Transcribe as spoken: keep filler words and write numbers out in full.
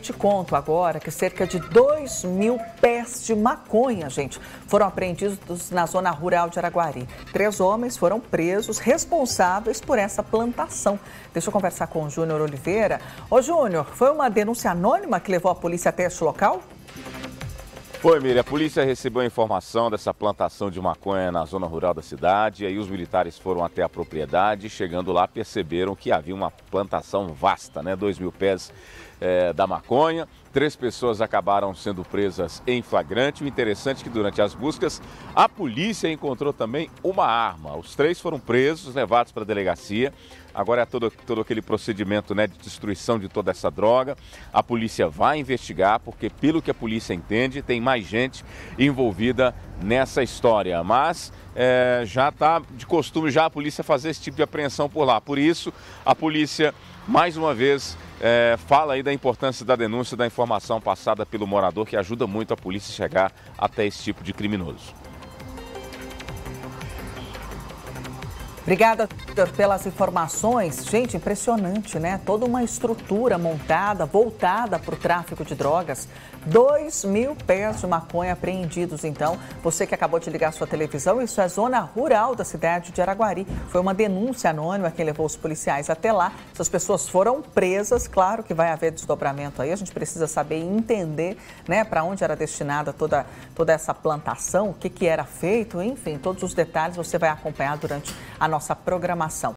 Te conto agora que cerca de dois mil pés de maconha, gente, foram apreendidos na zona rural de Araguari. Três homens foram presos responsáveis por essa plantação. Deixa eu conversar com o Júnior Oliveira. Ô Júnior, foi uma denúncia anônima que levou a polícia até este local? Foi, Miriam. A polícia recebeu a informação dessa plantação de maconha na zona rural da cidade. E aí os militares foram até a propriedade. Chegando lá, perceberam que havia uma plantação vasta, né? Dois mil pés é, da maconha. Três pessoas acabaram sendo presas em flagrante. O interessante é que durante as buscas, a polícia encontrou também uma arma. Os três foram presos, levados para a delegacia. Agora é todo, todo aquele procedimento, né, de destruição de toda essa droga. A polícia vai investigar, porque pelo que a polícia entende, tem mais gente envolvida nessa história. Mas é, já está de costume já a polícia fazer esse tipo de apreensão por lá. Por isso, a polícia, mais uma vez, é, fala aí da importância da denúncia, da informação passada pelo morador, que ajuda muito a polícia a chegar até esse tipo de criminoso. Obrigada, Vitor, pelas informações. Gente, impressionante, né? Toda uma estrutura montada, voltada para o tráfico de drogas. Dois mil pés de maconha apreendidos, então. Você que acabou de ligar a sua televisão, isso é zona rural da cidade de Araguari. Foi uma denúncia anônima que levou os policiais até lá. Essas pessoas foram presas. Claro que vai haver desdobramento aí. A gente precisa saber e entender, né, para onde era destinada toda, toda essa plantação, o que, que era feito, enfim, todos os detalhes você vai acompanhar durante a nossa programação.